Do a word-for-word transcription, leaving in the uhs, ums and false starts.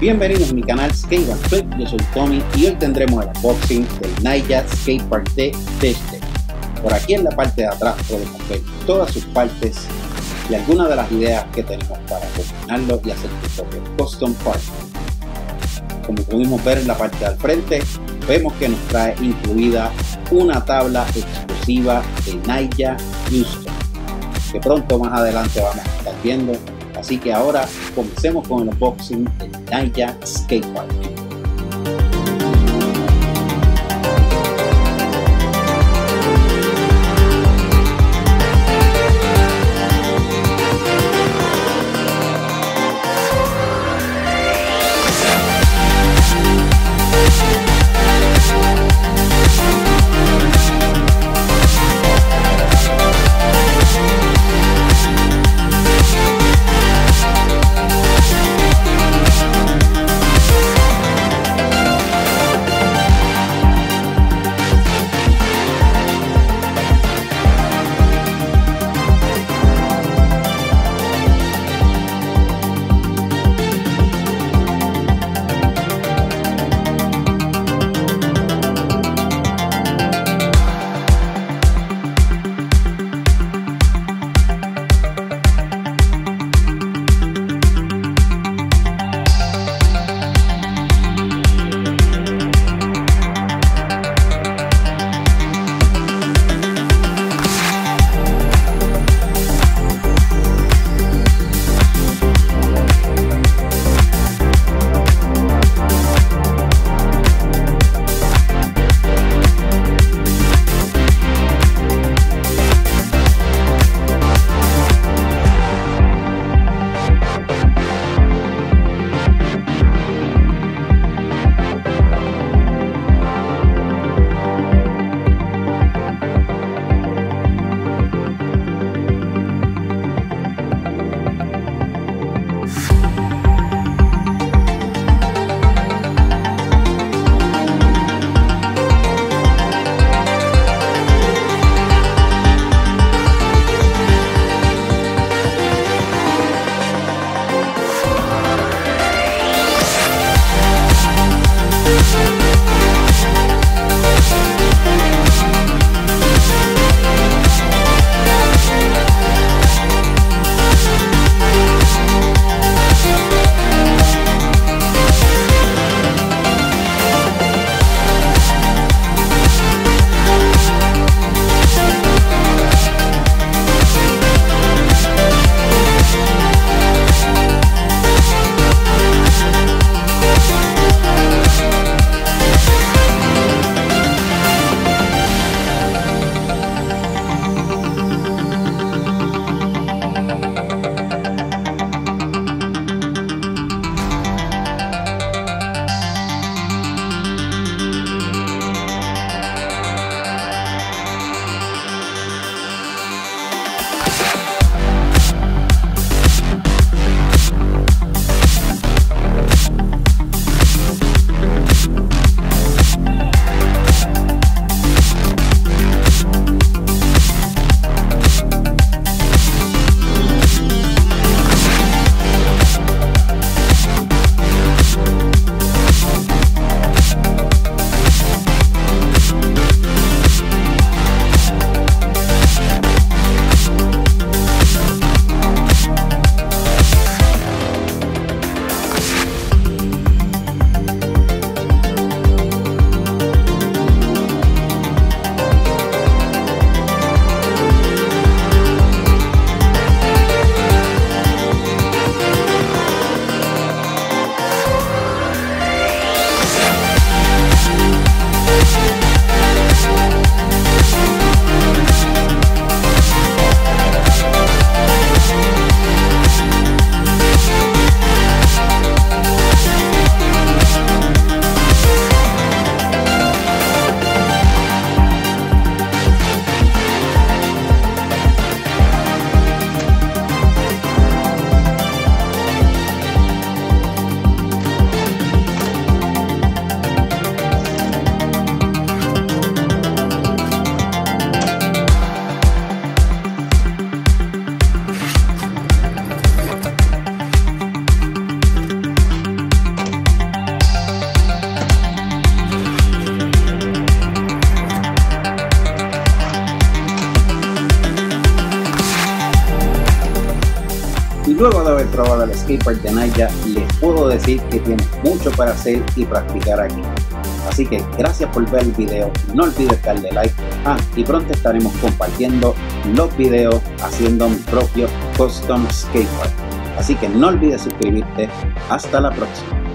Bienvenidos a mi canal Skate and Flip, yo soy Tommy y hoy tendremos el unboxing del Ninja Skate Park D de este. Por aquí en la parte de atrás podemos ver todas sus partes y algunas de las ideas que tenemos para combinarlo y hacer tu propio custom part. Como pudimos ver en la parte del frente, vemos que nos trae incluida una tabla exclusiva de Ninja Houston, que pronto más adelante vamos a estar viendo. Así que ahora comencemos con el unboxing del Ninja Skate Park. Luego de haber probado el skatepark de Naya, les puedo decir que tiene mucho para hacer y practicar aquí. Así que gracias por ver el video, no olvides darle like. Ah, y pronto estaremos compartiendo los videos haciendo mi propio custom skatepark. Así que no olvides suscribirte. Hasta la próxima.